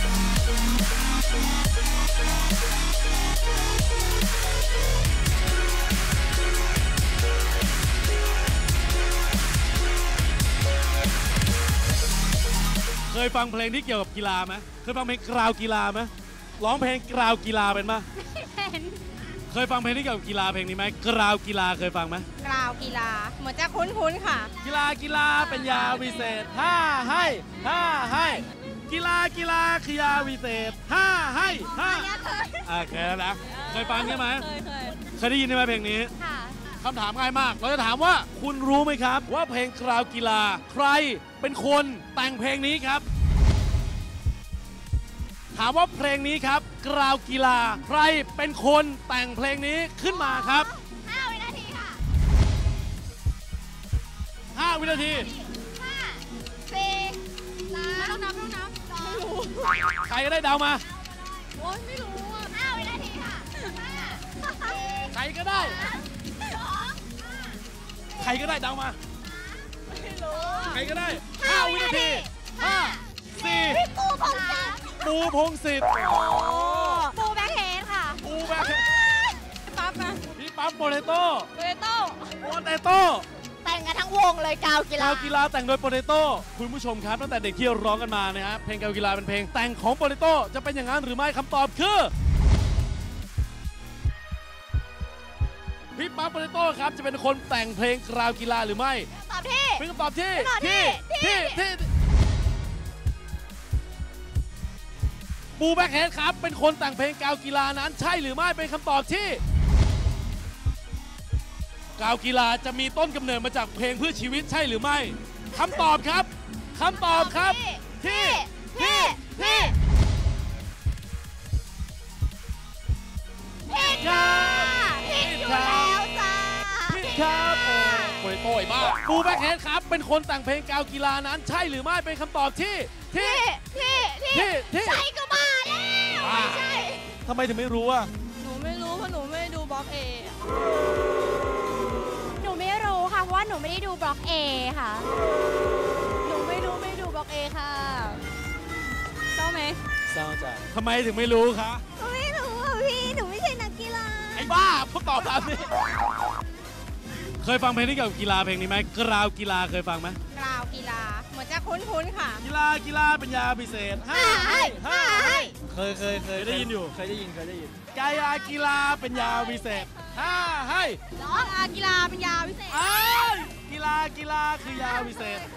เคยฟังเพลงที่เกี่ยวกับกีฬาไหมเคยฟังเพลงกราวกีฬาไหมร้องเพลงกราวกีฬาเป็นปะเคยฟังเพลงที่เกี่ยวกับกีฬาเพลงนี้ไหมกราวกีฬาเคยฟังไหมกราวกีฬาเหมือนจะคุ้นๆค่ะกีฬาเป็นยาวิเศษห้าให้กีฬาคือยาวิเศษห้าให้เคยแล้วนะเคยฟังใช่ไหมเคยได้ยินใช่ไหมเพลงนี้ค่ะคำถามง่ายมากเราจะถามว่าคุณรู้ไหมครับว่าเพลงกราวกีฬาใครเป็นคนแต่งเพลงนี้ครับถามว่าเพลงนี้ครับกราวกีฬาใครเป็นคนแต่งเพลงนี้ขึ้นมาครับ 5 วินาทีค่ะ 5 วินาที 5 4 3ต้องนับไม่รู้ใครก็ได้เดามาโอ้ยไม่รู้อ่ะ5 วินาทีค่ะใครก็ได้ใครก็ได้เดามาไม่รู้ใครก็ได้5 วินาที5 4ปูพงศิษฐ์ปูแบ็คเฮดค่ะปูแบ็คเฮดปั๊บนะพี่ปั๊บโปเตโต้แต่งกันทั้งวงเลยกาวกีฬาแต่งโดยโปเตโต้คุณผู้ชมครับตั้งแต่เด็กที่ร้องกันมานะฮะเพลงกาวกีฬาเป็นเพลงแต่งของโปเตโต้จะเป็นอย่างนั้นหรือไม่คำตอบคือพี่ปั๊บโปเตโต้ครับจะเป็นคนแต่งเพลงกราวกีฬาหรือไม่ตอบที่เป็นคำตอบที่ปูแบ็คเฮดครับเป็นคนแต่งเพลงกาวกีฬานั้นใช่หรือไม่เป็นคำตอบที่กาวกีฬาจะมีต้นกำเนิดมาจากเพลงเพื่อชีวิตใช่หรือไม่คำตอบครับที่ผิดอยู่แล้วจ้าผิดครับโปเตโต้ไอ้บ้าปูแบ็คเฮดครับเป็นคนแต่งเพลงกาวกีฬานั้นใช่หรือไม่เป็นคำตอบที่ใช่ก็มาแล้วไม่ใช่ทำไมถึงไม่รู้อ่ะหนูไม่รู้เพราะหนูไม่ได้ดูบล็อกเอหนูไม่รู้ค่ะเพราะว่าหนูไม่ได้ดูบล็อกเอค่ะหนูไม่ดูบล็อกเอค่ะเศร้าไหมเศร้าจ้ะทำไมถึงไม่รู้คะไม่รู้อ่ะพี่หนูไม่ใช่นักกีฬาไอ้บ้าพวกตอบแบบนี้เคยฟังเพลงที่เกี่ยวกับกีฬาเพลงนี้ไหมกราวกีฬาเคยฟังไหมกราวกีฬาเหมือนจะคุ้นๆค่ะกีฬาเป็นยาพิเศษเคยได้ยินอยู่เคยได้ยินกีฬาเป็นยาวิเศษให้กีฬาเป็นยาวิเศษกีฬาคือยาวิเศษ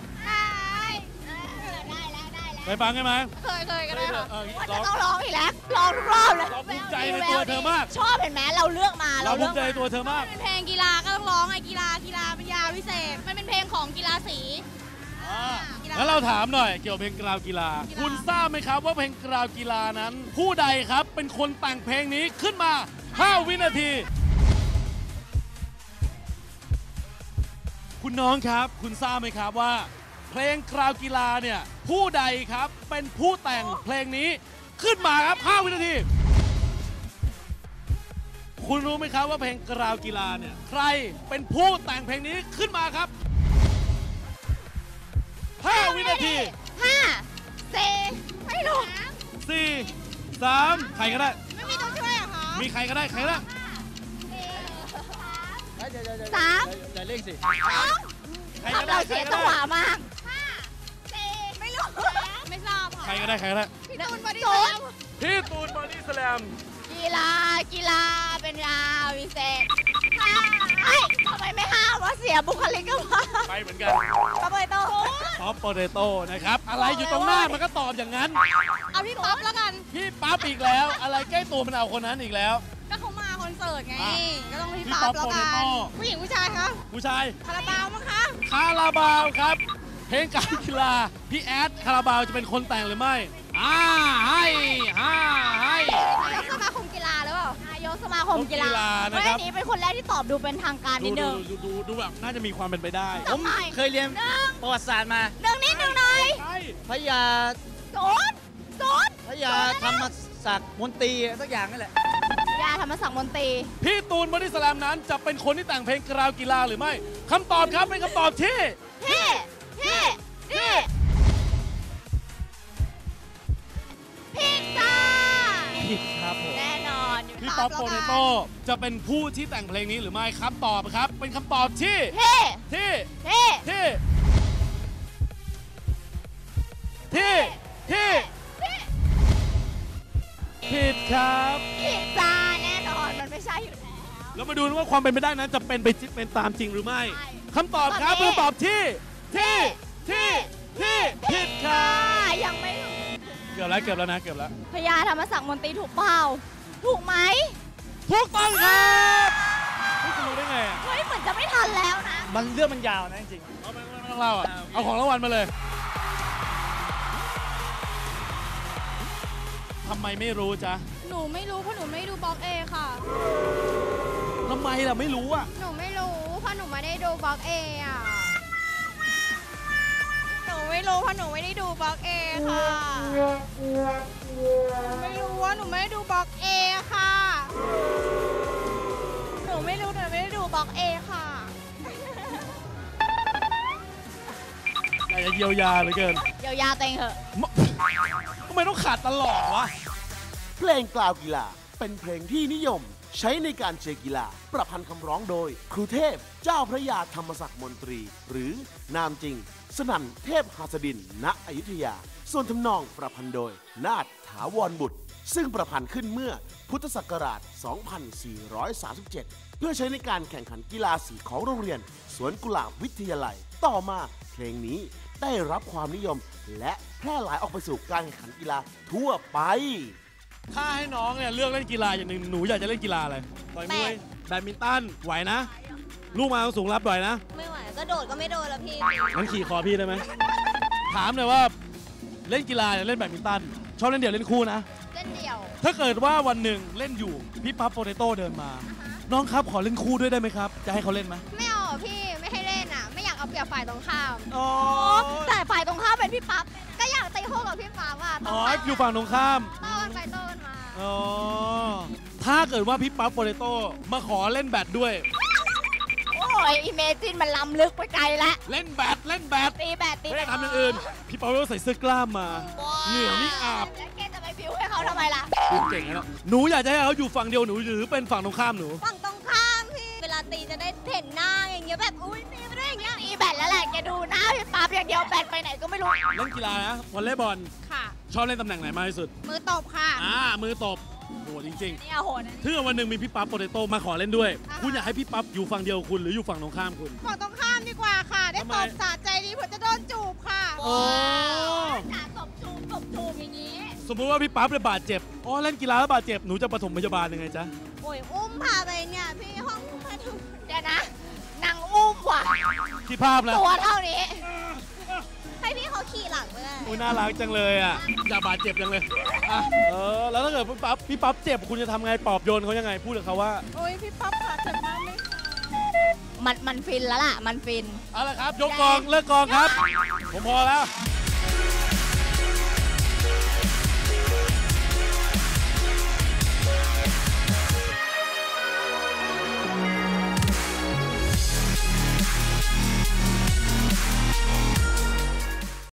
เคยฟังใช่ไหมเคยก็ได้ค่ะว่าจะต้องร้องอีกแล้วร้องทุกรอบเลยเราภูมิใจในตัวเธอมากชอบเห็นไหมเราเลือกมาเราภูมิใจในตัวเธอมากเป็นเพลงกีฬาก็ต้องร้องไงกีฬาเป็นยาวิเศษมันเป็นเพลงของกีฬาสีแล้วเราถามหน่อยเกี่ยวกับเพลงกราวกีฬาคุณทราบไหมครับว่าเพลงกราวกีฬานั้นผู้ใดครับเป็นคนแต่งเพลงนี้ขึ้นมา5 วินาทีคุณน้องครับคุณทราบไหมครับว่าเพลงกราวกีฬาเนี่ยผู้ใดครับเป็นผู้แต่งเพลงนี้ขึ้นมาครับ5 วินาทีคุณรู้ไหมครับว่าเพลงกราวกีฬาเนี่ยใครเป็นผู้แต่งเพลงนี้ขึ้นมาครับ5 วินาที 5 4ไม่รู้ 4 3ใครก็ได้ไม่มีตัวช่วยเหรอคะมีใครก็ได้ 3 อย่าเร่งสิทำเราเสียจังหวะมาก5 4ไม่รู้ไม่ทราบใครก็ได้พี่ตูนบอดี้สแลมกีฬาเป็นยาวิเศษทำไมไม่ห้ามว่าเสียบุคลิกก็มาไปเหมือนกันป๊อปโปเตโต้นะครับอะไรอยู่ตรงหน้ามันก็ตอบอย่างนั้นเอาพี่ปั๊บแล้วกันพี่ปั๊บอีกแล้วอะไรใกล้ตัวมันเอาคนนั้นอีกแล้วก็เขามาคอนเสิร์ตไงก็ต้องพี่ปั๊บแล้วกันผู้หญิงผู้ชายคะผู้ชายคาราบาวมั้งคะคาราบาวครับเพลงการกีฬาพี่แอดคาราบาวจะเป็นคนแต่งหรือไม่ให้นายกสมาคมกีฬาหรือเปล่านายกสมาคมกีฬาเพราะอันนี้เป็นคนแรกที่ตอบดูเป็นทางการนิดนึงดูแบบน่าจะมีความเป็นไปได้ผมเคยเรียนประวัติศาสตร์มานิดนึงหน่อยพญาโสนพญาธรรมศักดิ์มนตรีสักอย่างนั่นแหละพญาธรรมศักดิ์มนตรีพี่ตูนบอดี้สแลมนั้นจะเป็นคนที่แต่งเพลงกราวกีฬาหรือไม่คำตอบครับเป็นคำตอบที่ผิผิดครับผมแน่นอนอยู่พี่ป๊อปโปเตโต้จะเป็นผู้ที่แต่งเพลงนี้หรือไม่คำตอบครับ เป็นคำตอบที่เท่ที่เท่ที่ที่ที่ผิดครับผิดจ้าแน่นอนมันไม่ใช่อยู่แล้วแล้วมาดูว่าความเป็นไปได้นั้นจะเป็นตามจริงหรือไม่ใช่คำตอบครับตอบนี้คือตอบที่ที่ที่ที่ผิดครับยังไม่รู้เกือบแล้วนะเกือบแล้วพญาธรรมศักดิ์มนตรีถูกเปล่าถูกไหมถูกต้องครับนี่คุณรู้ได้ไงอ่ะเฮ้ยเหมือนจะไม่ทันแล้วนะมันเรื่องมันยาวนะจริงเอาไม่ต้องเล่าอ่ะเอาของรางวัลมาเลยทำไมไม่รู้จ๊ะหนูไม่รู้เพราะหนูไม่ดูบล็อกเอค่ะทำไมล่ะไม่รู้อ่ะหนูไม่รู้เพราะหนูไม่ได้ดูบล็อกเออ่ะ หนูไม่รู้เพราะหนูไม่ได้ดูบล็อกเอค่ะ ไม่รู้ว่าหนูไม่ได้ดูบล็อกเอค่ะ หนูไม่รู้หนูไม่ได้ดูบล็อกเอค่ะอยากจะเยียวยาเหลือเกินเยียวยาตัวเองเถอะทำไมต้องขาดตลอดวะเพลงกล่าวกีฬาเป็นเพลงที่นิยม ใช้ในการเชียร์กีฬา ประพันธ์คำร้องโดย ครูเทพเจ้าพระยาธรรมศักดิ์มนตรี หรือนามจริง สนั่นเทพหัสดิน ณอยุธยา ส่วนทำนองประพันธ์โดย นาฏถาวรบุตร ซึ่งประพันธ์ขึ้นเมื่อพุทธศักราช 2437 เพื่อใช้ในการแข่งขันกีฬาสีของโรงเรียน สวนกุหลาบวิทยาลัย ต่อมาเพลงนี้ได้รับความนิยม และแพร่หลายออกไปสู่การแข่งขันกีฬาทั่วไปถ้าให้น้องเนี่ยเลือกเล่นกีฬาอย่างหนึ่งหนูอยากจะเล่นกีฬาอะไร ต่อยมวย แบดมินตัน ไหวนะ ลูกมาสูงรับไหวนะไม่ไหวก็โดดก็ไม่โดดแล้วพี่งั้นขี่คอพี่ได้ไหม ถามเลยว่าเล่นกีฬาเนี่ยเล่นแบดมินตัน ชอบเล่นเดี่ยวเล่นคู่นะเล่นเดี่ยวถ้าเกิดว่าวันหนึ่งเล่นอยู่พี่ปั๊บโปเตโต้เดินมา น้องครับขอเล่นคู่ด้วยได้ไหมครับ จะให้เขาเล่นไหมไม่เอาอ่ะพี่ไม่ให้เล่นอ่ะ ไม่อยากเอาเปรียบฝ่ายตรงข้ามอ๋อแต่ฝ่ายตรงข้ามเป็นพี่ปั๊บก็อยากตีคู่กับพี่ปั๊บอ่ะอ๋ออยู่ฝั่งตรงข้ามโต้กันไปโต้กันมาอ๋อ ถ้าเกิดว่าพี่ปั๊บโปเตโต้มาขอเล่นแบดด้วยโอ้ยอิเมจินมันล้ำลึกไปไกลแล้วเล่นแบดเล่นแบดตีแบตตีไม่ได้ทำอย่างอื่น พี่ปั๊บก็ใส่เสื้อกล้ามมา เหงื่อไม่อาบแล้วแกจะไปบิวให้เขาทำไมล่ะเก่งนะหนูอยากจะให้เขาอยู่ฝั่งเดียวหนูหรือเป็นฝั่งตรงข้ามหนูฝั่งตรงข้ามพี่ เวลาตีจะได้เห็นหน้าอย่างเงี้ยแบบอุ้ยตีไปได้อย่างเงี้ยตีแบตแล้วแหละแกดูหน้าพี่ปั๊บอย่างเดียวแบตไปไหนก็ไม่รู้เล่นกีฬานะวอลเลย์บอลค่ะชอบเล่นตำแหน่งไหนมากที่สุดมือตบค่ะมือตบโหจริงนี่โหดนะๆถ้าวันหนึ่งมีพี่ปั๊บโปเตโต้มาขอเล่นด้วยอ่าฮะคุณอยากให้พี่ปั๊บอยู่ฝั่งเดียวคุณหรืออยู่ฝั่งตรงข้ามคุณฝั่งตรงข้ามดีกว่าค่ะ ได้ทำไมตบสะใจดีเผื่อจะโดนจูบค่ะโอ้จ๋าตบจูบอย่างนี้สมมติว่าพี่ปั๊บเลยบาดเจ็บอ๋อเล่นกีฬาแล้วบาดเจ็บหนูจะปฐมพยาบาลยังไงจ๊ะโอ้ยอุ้มพาไปเนี่ยพี่ห้องพาถึงเดี๋ยวนะนางอุ้มว่ะที่ภาพแล้วตัวเท่านี้ให้พี่เขาขี่หลังไปเลยอุ้ยน่ารักจังเลยอ่ะอยากบาดเจ็บจังเลยอ่ะแล้วถ้าเกิดพี่ปั๊บเจ็บคุณจะทำไงปลอบโยนเขายังไงพูดกับเขาว่าโอ้ยพี่ปั๊บขาเจ็บมากเลยมันฟินแล้วล่ะ มันฟินเอาละครับ ยกกองเลิกกองครับ ผมพอแล้ว